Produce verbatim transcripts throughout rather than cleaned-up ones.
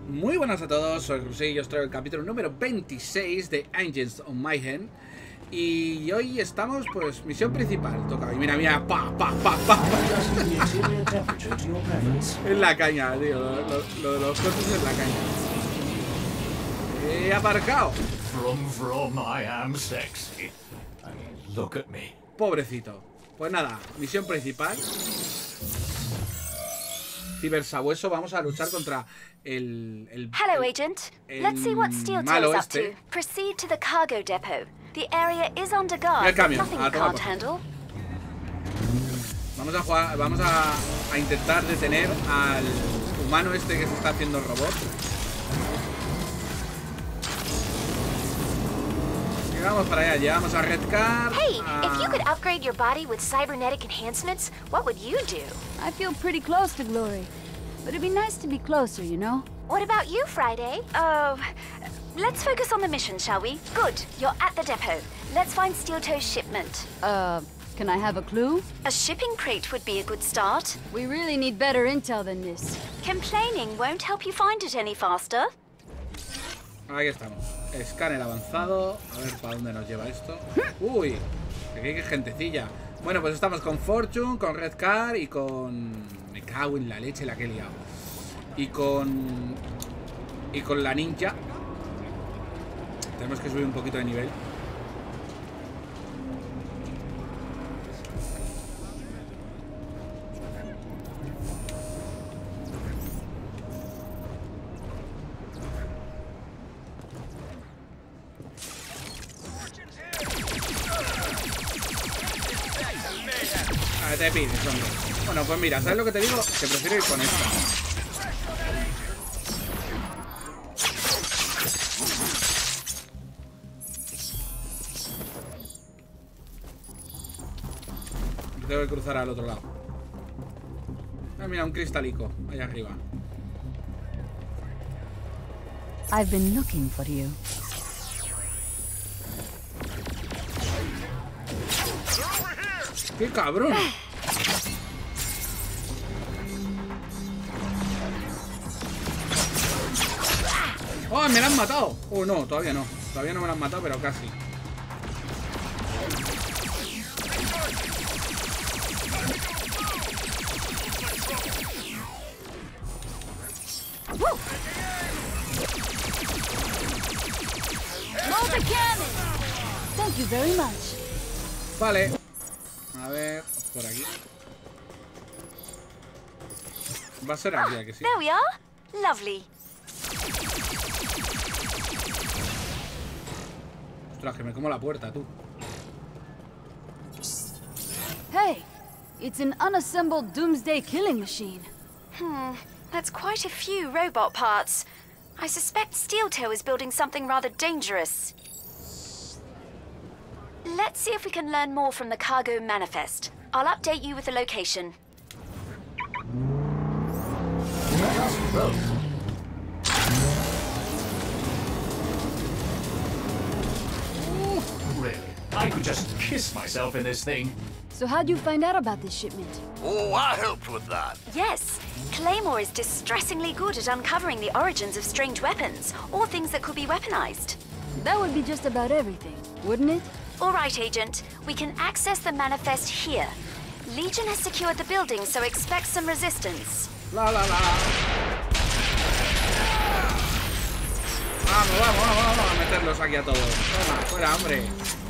Muy buenas a todos, soy Rusey y os traigo el capítulo número veintiséis de Agents of Mayhem. Y hoy estamos, pues, misión principal. Toca, y mira, mira, pa, pa, pa, pa, pa. Es la caña, tío. Lo, lo, lo de los coches es la caña. He aparcado. From, from, I am sexy. I mean, look at me. Pobrecito. Pues nada, misión principal. Cibersabueso, vamos a luchar contra el... el Hello, el, Agent. el Let's see what Steel Toe is up to. Proceed to the cargo depot. The area is under guard, but nothing you can't handle. Vamos a jugar, vamos a, a intentar detener al humano este que se está haciendo robot. Llegamos para allá, llegamos a Redcar. Hey, a... if you could upgrade your body with cybernetic enhancements, what would you do? I feel pretty close to glory, but it'd be nice to be closer, you know? What about you, Friday? Oh, let's focus on the mission, shall we? Good, you're at the depot. Let's find Steel Toe's shipment. Uh, can I have a clue? A shipping crate would be a good start. We really need better intel than this. Complaining won't help you find it any faster. Aquí estamos. Escáner avanzado. A ver para dónde nos lleva esto. Uy, aquí hay gentecilla. Bueno, pues estamos con Fortune, con Redcar y con... Me cago en la leche la que he liado. Y con... Y con la ninja. Tenemos que subir un poquito de nivel. Te pides, hombre. Bueno, pues mira, ¿sabes lo que te digo? Te prefiero ir con esta. Tengo que cruzar al otro lado. Ah, mira, un cristalico allá arriba. I've been looking for you. ¡Qué cabrón! ¡Oh, me la han matado! Oh, no, todavía no. Todavía no me la han matado, pero casi. Thank you very much. Vale. A ver, por aquí. Va a ser aquí, ¿a que sí? There we are. Lovely. Ostras, que me como la puerta, tú. Hey, it's an unassembled doomsday killing machine. Hmm, that's quite a few robot parts. I suspect Steel Toe is building something rather dangerous. Let's see if we can learn more from the cargo manifest. I'll update you with the location. Really? I could just kiss myself in this thing. So how'd you find out about this shipment? Oh, I helped with that. Yes, Claymore is distressingly good at uncovering the origins of strange weapons, or things that could be weaponized. That would be just about everything, wouldn't it? All right, Agent. We can access the manifest here. Legion has secured the building, so expect some resistance. La la la. Vamos, vamos, vamos, vamos a meterlos aquí a todos. Toma, fuera, hombre.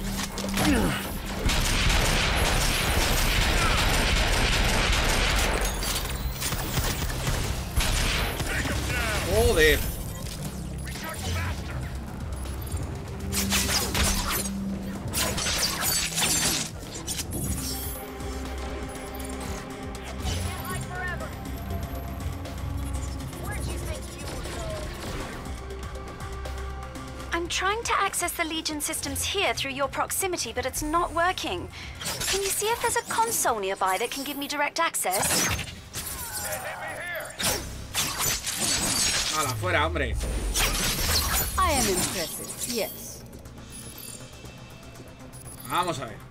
Joder. I'm trying to access the Legion systems here through your proximity, but it's not working. Can you see if there's a console nearby that can give me direct access? Hala, fuera, hombre. I am impressive, yes. Vamos a ver.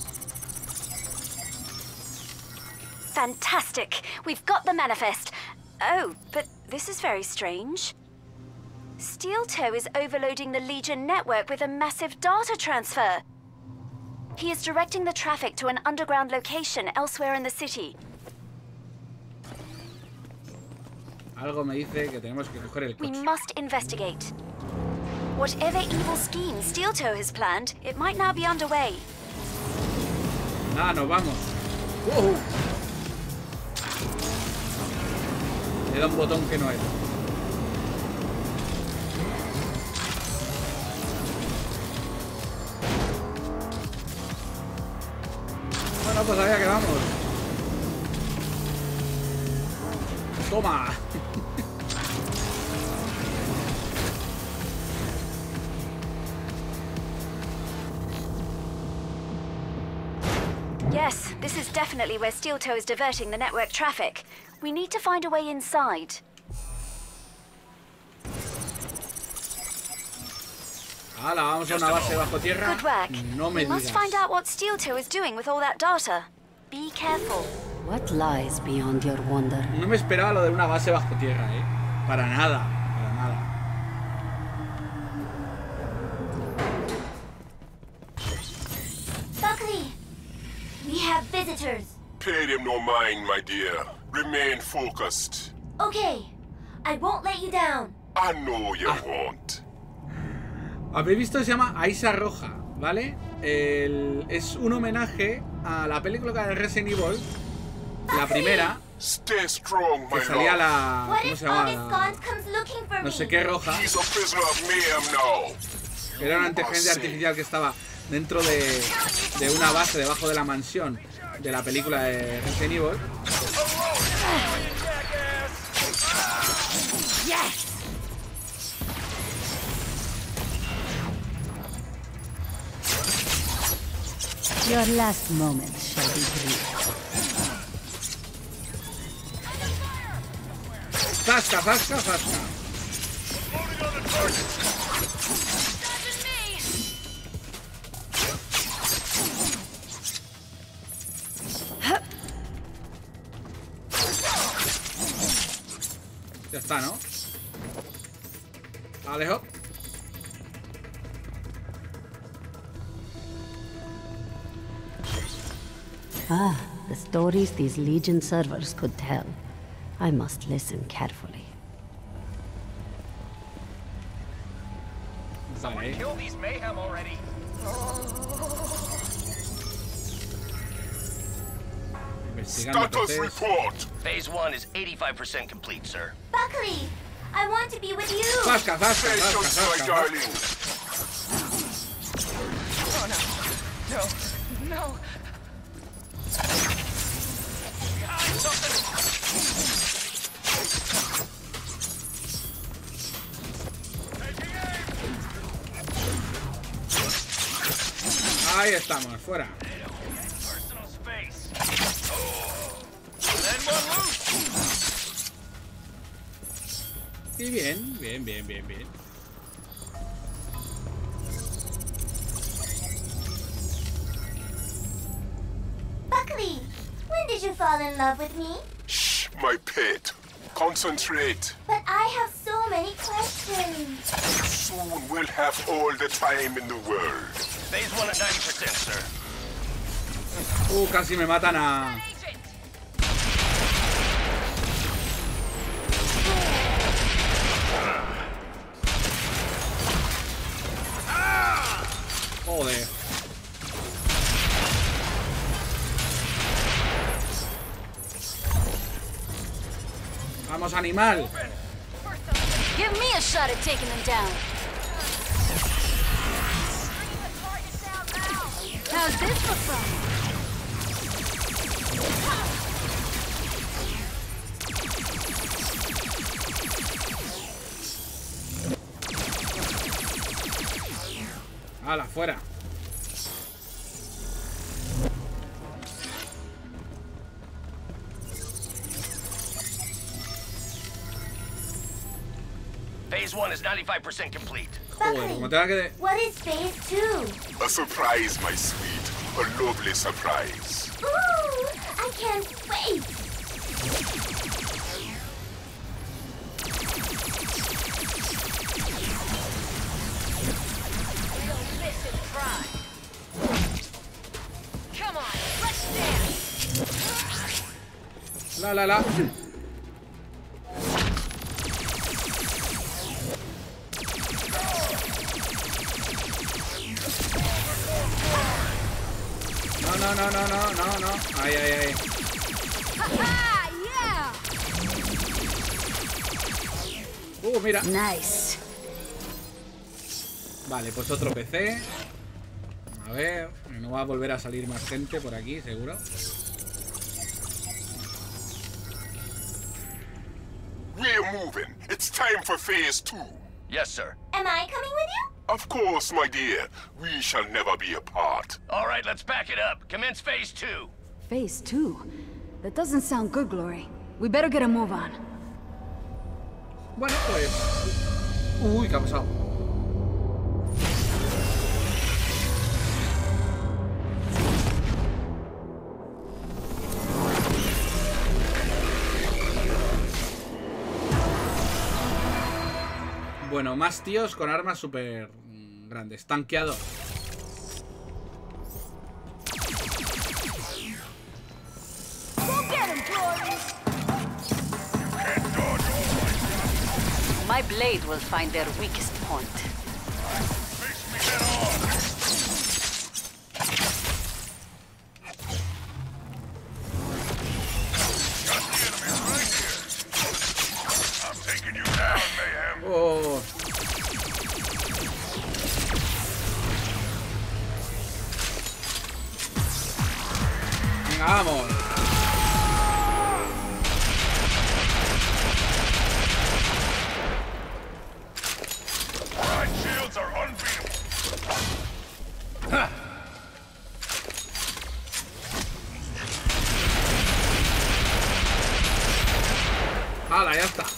Fantastic. We've got the manifest. Oh, but this is very strange. Steel Toe is overloading the Legion network with a massive data transfer. He is directing the traffic to an underground location elsewhere in the city. Algo me dice que tenemos que coger el We coche. must investigate. Whatever evil scheme Steel Toe has planned, it might now be underway. Nada, nos vamos. ¡Wow! Le da un botón que no era. Bueno, pues allá que vamos. Toma. Yes, this is definitely where Steel Toe is diverting the network traffic. We need to find a way inside. Hala, vamos a una base bajo tierra. Good work. No me we must digas. find out what Steel Toe is doing with all that data. Be careful. What lies beyond your wonder? No me esperaba lo de una base bajo tierra, eh. Para nada, para nada. Buckley, we have visitors. Pay them no mind, my dear. Remain focused. Okay, I won't let you down. I know you won't. Habéis visto que se llama Aisa Roja, ¿vale? El, es un homenaje a la película de Resident Evil, la primera, Stay strong, my que salía love. la... What ¿Cómo if se llama? August La- Gaunt comes looking for no me? sé qué roja. He's a prisoner of mayhem now. Era una inteligencia artificial que estaba dentro de, de una base debajo de la mansión de la película de Resident Evil. Your last moment shall be brief. ¡Zasca, zasca, zasca! Ya está, ¿no? Alejo. Ah, the stories these Legion servers could tell. I must listen carefully. Vale. Kill these mayhem already. Investigando Status P Cs. report. Phase one is eighty-five percent complete, sir. Buckley, I want to be with you. Zasca, zasca, zasca, Patience, my zasca. darling. Oh no. No. No. Behind something. Ahí estamos, fuera. Personal space. Then one loose. Y bien, bien, bien, bien, bien. Buckley, when did you fall in love with me? Shh, my pet. Concentrate. But I have so many questions. Soon we'll have all the time in the world. Phase one at ninety percent, sir. Uh, casi me matan a... Joder. Vamos, animal. Give me a shot at taking them down. How's this for fun? Hala, fuera. Phase one is ninety-five percent complete. Joder, como tenga que... What is phase two? A surprise, my sweet. A lovely surprise. Ooh, I can't wait. la, la. No, no, no, no, no, no, no. Ahí, ahí, ahí. Uh, mira. Nice. Vale, pues otro P C. A ver, no va a volver a salir más gente por aquí, seguro. We're moving. It's time for phase two. Yes, sir. Am I coming with you? Of course, my dear. We shall never be apart. All right, let's back it up. Commence phase two. Phase two? That doesn't sound good, Glory. We better get a move on. Bueno, pues... Uy, ¿qué ha pasado? Bueno, más tíos con armas súper grandes. Tanqueador. My blade will find their weakest point. I'm taking you down, Mayhem. Oh. Venga, vamos. My shields are unbeatable. ¡Hala, ya está!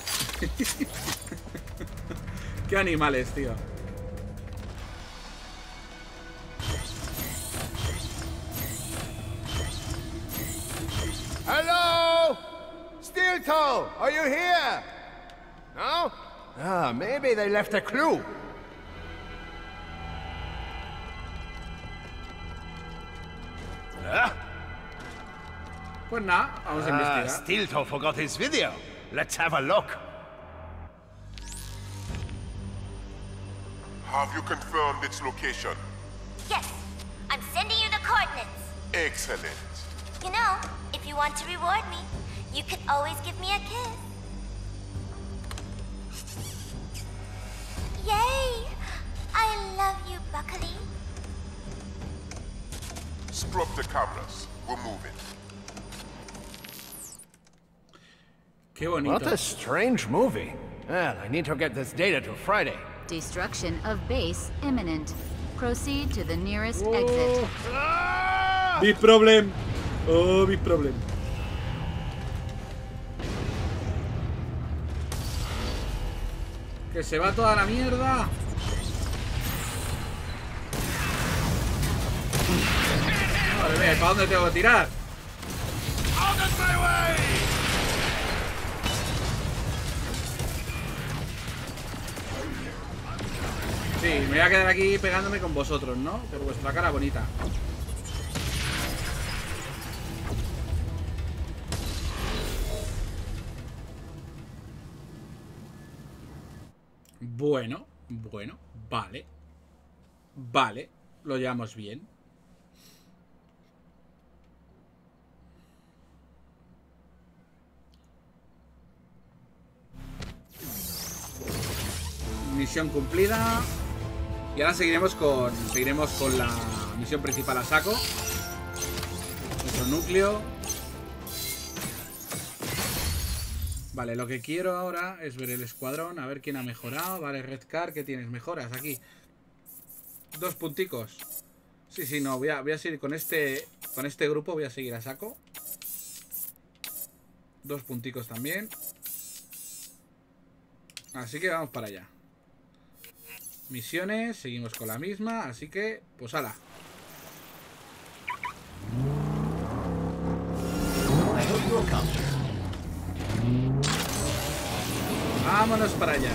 ¡Qué animales, tío! Hello? Steel Toe, are you here? No? Ah, maybe they left a clue. Huh? Pues nada, vamos a Ah, investigar. Steel Toe forgot his video. Let's have a look. Have you confirmed its location? Yes. I'm sending you the coordinates. Excellent. You know, if you want to reward me, you could always give me a kiss. Yay! I love you, Buckley. Scrub the cameras. We're moving. Qué bonito. What a strange movie. Well, I need to get this data to Friday. Destruction of base imminent. Proceed to the nearest Oh. exit. Big problem. Oh, big problem. Que se va toda la mierda. Madre mía, ¿para dónde tengo que tirar? Sí, me voy a quedar aquí pegándome con vosotros, ¿no? Por vuestra cara bonita. Bueno, bueno, vale. Vale, lo llevamos bien. Misión cumplida. Y ahora seguiremos con seguiremos con la misión principal a saco. Nuestro núcleo. Vale, lo que quiero ahora es ver el escuadrón, a ver quién ha mejorado. Vale, Redcar, ¿qué tienes? Mejoras aquí. Dos punticos. Sí, sí, no, voy a, voy a seguir con este con este grupo, voy a seguir a saco. Dos punticos también. Así que vamos para allá. Misiones, seguimos con la misma, así que, pues ala. Vámonos para allá.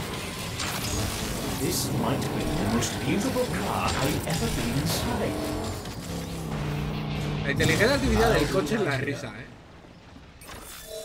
This might be the most beautiful car I've ever been inside. La inteligencia artificial del coche es la risa, eh.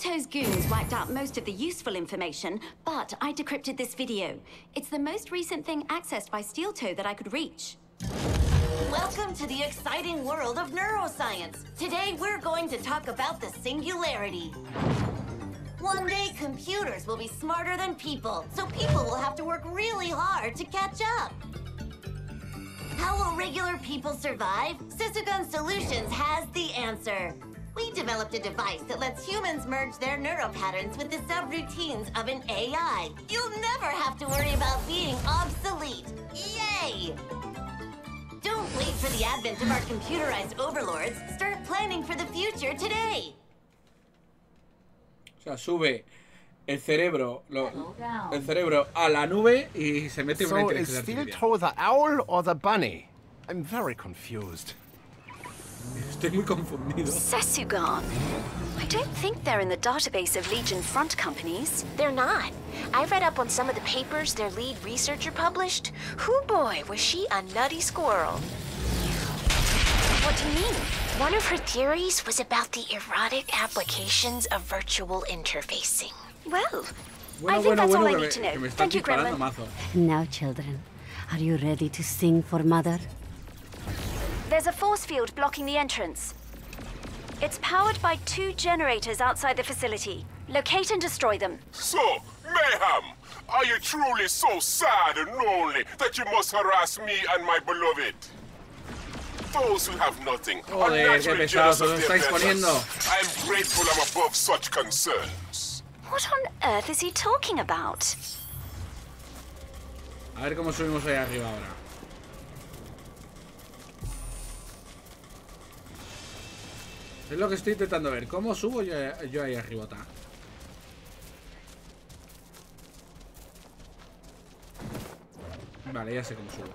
Toe's goons wiped out most of the useful information, but I decrypted this video. It's the most recent thing accessed by Steel Toe that I could reach. Welcome to the exciting world of neuroscience. Today we're going to talk about the singularity. One day computers will be smarter than people, so people will have to work really hard to catch up. How will regular people survive? Sysagon Solutions has the answer. We developed a device that lets humans merge their neuropatterns with the subroutines of an A I. You'll never have to worry about being obsolete. Yay! Don't wait for the advent of our computerized overlords. Start planning for the future today. O sea, sube el cerebro, lo, el cerebro a la nube y se mete en una So is inteligencia Steel artificial. Toe the owl or the bunny? I'm very confused. Estoy muy confundido. Sesugan. I don't think they're in the database of Legion front companies. They're not. I read up on some of the papers their lead researcher published. Hoo boy, was she a nutty squirrel. What do you mean? One of her theories was about the erotic applications of virtual interfacing. Well, Bueno, I think bueno, that's bueno, all I que need me, to que know. me están Thank you, disparando Gremlin. mazo. Now, children, are you ready to sing for Mother? There's a force field blocking the entrance. It's powered by two generators outside the facility. Locate and destroy them. So, Mayhem, are you truly so sad and lonely that you must harass me and my beloved? Those who have nothing are Joder, qué naturally jealous pesados of os their estáis betters. poniendo. I am grateful I'm above such concerns. What on earth is he talking about? A ver cómo subimos ahí arriba ahora. Es lo que estoy intentando ver. ¿Cómo subo yo, yo ahí arribota? Vale, ya sé cómo subo.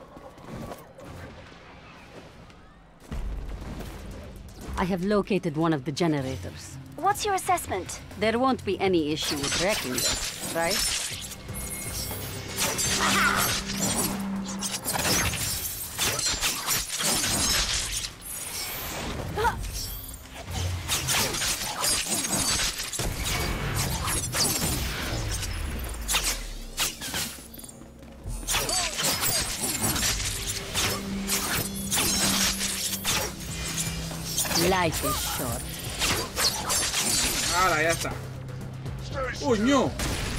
I have located one of the generators. What's your assessment? There won't be any issue with wrecking this, right? Life is short. Ahora, ya está. ¡Uy, no!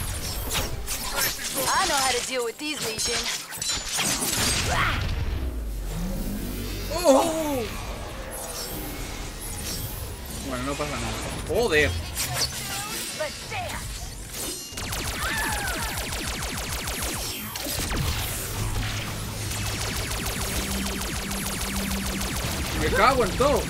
I know how to deal with these, Legion. ¡Oh! Bueno, no pasa nada. ¡Joder! Me cago en todo.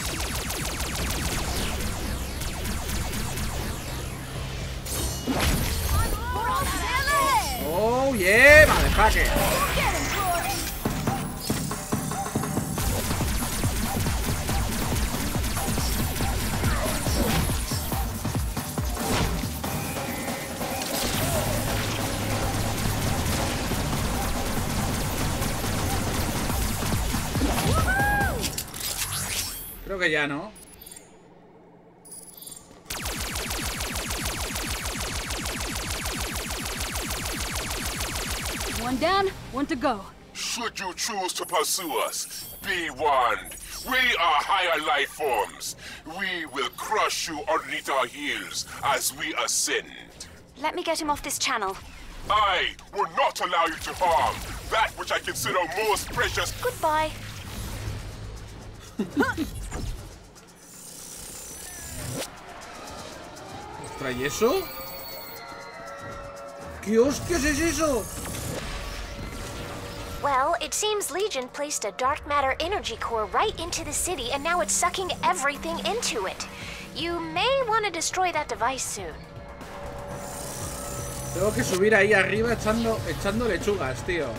Oh yeah, motherfucker. Creo que ya no. One down, one to go. Should you choose to pursue us, be warned. We are higher life forms. We will crush you underneath our heels as we ascend. Let me get him off this channel. I will not allow you to harm that which I consider most precious. Goodbye. Ostras, ¿y eso? ¿Qué hostias es eso? Well, it seems Legion placed a dark matter energy core right into the city, and now it's sucking everything into it. You may want to destroy that device soon. Tengo que subir ahí arriba echando, echando lechugas, tío.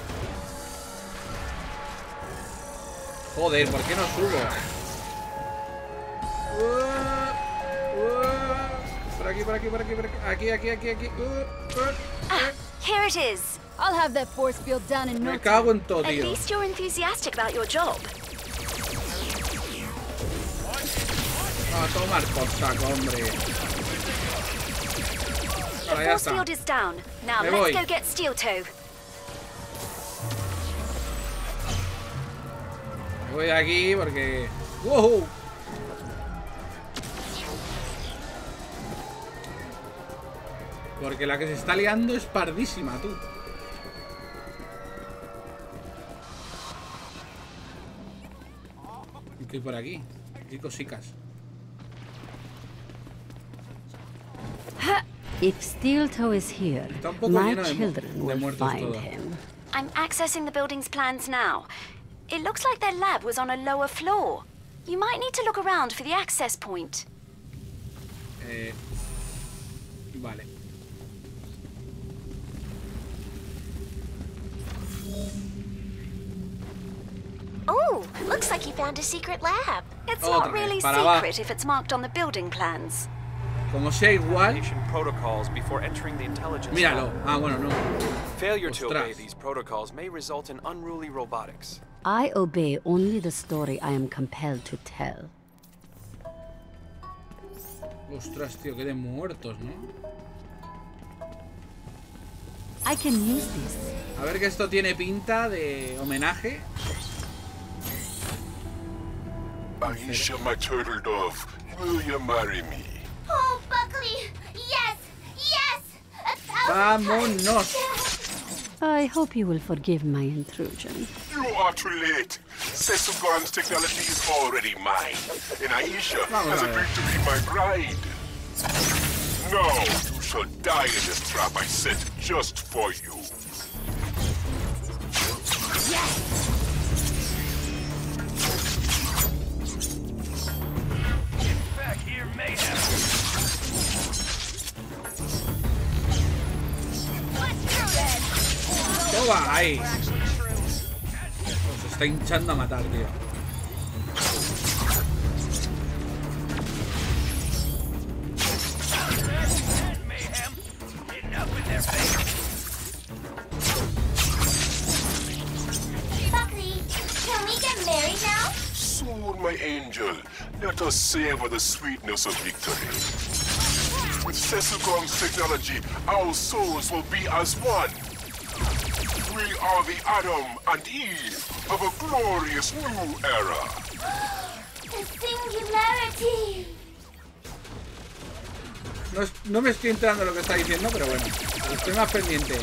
Joder, ¿por qué no subo? Uh, uh, por aquí, por aquí, por aquí, por aquí. Aquí, aquí, aquí, aquí. Uh, uh, uh. Ah, here it is. I'll have that force field down in no Me time. cago en todo, At tío. least you're enthusiastic about your job. A tomar por saco, hombre. ya force está. field is down. Now Me let's voy. go get Steel Toe. Me voy de aquí porque... ¡Wow! Porque la que se está liando es pardísima, tú. ¿Qué hay por aquí? Hay cosicas. If Steel Toe is here, Está un poco my lleno de mu- children de will muertos find todo. him. I'm accessing the building's plans now. It looks like their lab was on a lower floor. You might need to look around for the access point. Eh, vale. Oh, looks like you found a secret lab. It's Otra not vez, really para abajo. secret if it's marked on the building plans. Como sea igual... Protocols before entering the intelligence Míralo. lab. Ah, bueno, no. Failure to Ostras. obey these protocols may result in unruly robotics. I obey only the story I am compelled to tell. Ostras, tío, qué de muertos, ¿no? I can use this. A ver que esto tiene pinta de homenaje. Aisha, my turtle dove, will you marry me? Oh, Buckley! Yes! Yes! A thousand Vámonos. I hope you will forgive my intrusion. You are too late. Sesugon's technology is already mine, and Aisha has agreed to be my bride. Now you shall die in this trap I set just for you. Back here, mayhem. Toma, ahí. Se está hinchando a matar, tío. Mayhem. Getting up in their face. Buckley, can we get married now? Soon, my angel, let us savor the sweetness of victory. With Sesugon's technology, our souls will be as one. We are the Adam and Eve of a glorious new era. The singularity! No, es- no me estoy enterando de lo que está diciendo, pero bueno. Estoy más pendiente.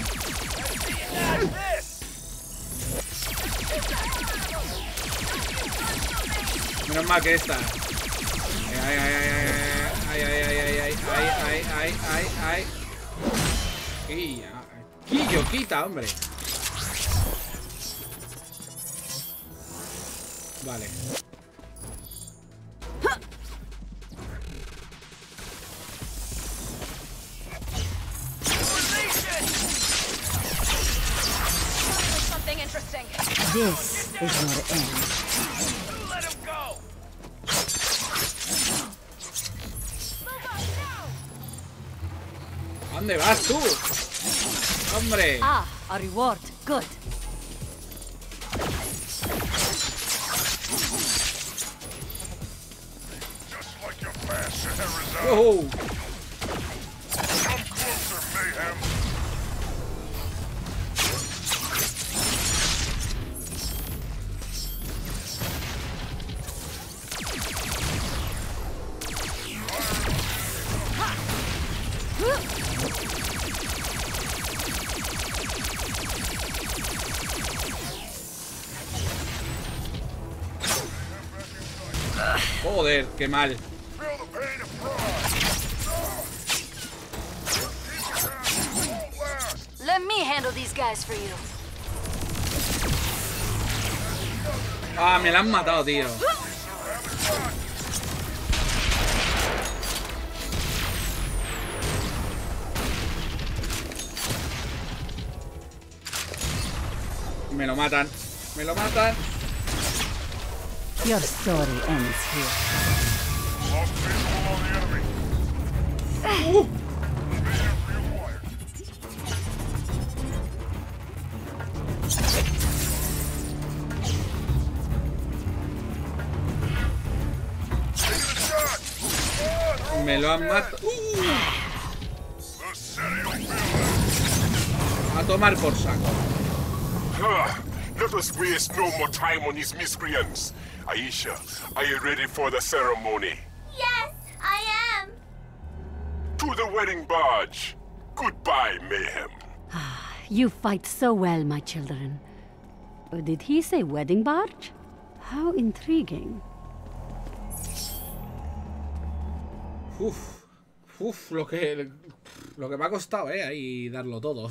Menos mal que esta. Ay, ay, ay, ay, ay, ay, ay, ay, ay, ay, ay, ay, ay. Quilla. Quillo, quita, hombre. Vale. Something interesting. This is your end. Let him go. ¿A dónde vas tú? Hombre. Ah, a reward. Good. Just like your master Herizal. Oh. Come closer, mayhem. Joder, qué mal. Let me handle these guys for you. Ah, me la han matado, tío. Me lo matan. Me lo matan. Your story ends here. Uh. Me lo han matado. Uh. A tomar por saco. Ah, let us waste no more time on these miscreants. Aisha, are you ready for the ceremony? Yes, I am. To the wedding barge. Goodbye, Mayhem. You fight so well, my children. Uh, Did he say wedding barge? How intriguing. Uf, uf, lo que, lo que me ha costado, eh, ahí darlo todo.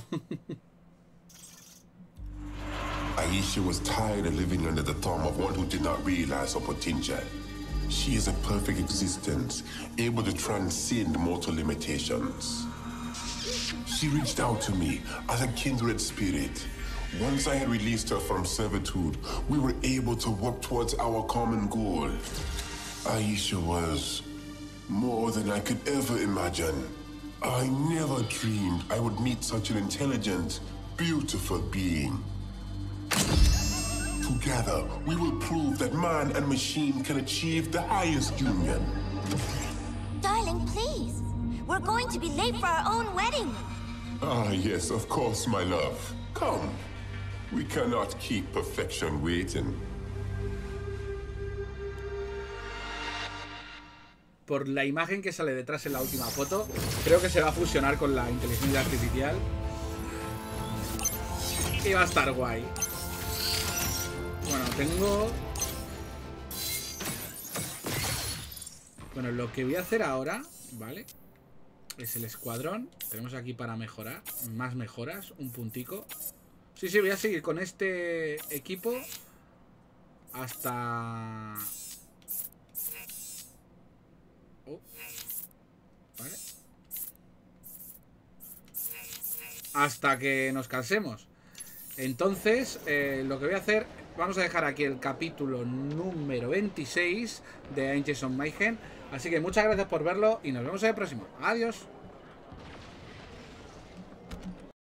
Aisha was tired of living under the thumb of one who did not realize her potential. She is a perfect existence, able to transcend mortal limitations. She reached out to me as a kindred spirit. Once I had released her from servitude, we were able to work towards our common goal. Aisha was more than I could ever imagine. I never dreamed I would meet such an intelligent, beautiful being. Together, we will prove that man and machine can achieve the highest union. Darling, please. We're going to be late for our own wedding. Ah, yes, of course, my love. Come. We cannot keep perfection waiting. Por la imagen que sale detrás en la última foto, creo que se va a fusionar con la inteligencia artificial. Y va a estar guay. Bueno, tengo... Bueno, lo que voy a hacer ahora, ¿vale? Es el escuadrón. Tenemos aquí para mejorar. Más mejoras, un puntico. Sí, sí, voy a seguir con este equipo hasta... Oh. Vale. Hasta que nos cansemos. Entonces, eh, lo que voy a hacer... Vamos a dejar aquí el capítulo número veintiséis de Angels of Mayhem. Así que muchas gracias por verlo y nos vemos en el próximo. Adiós.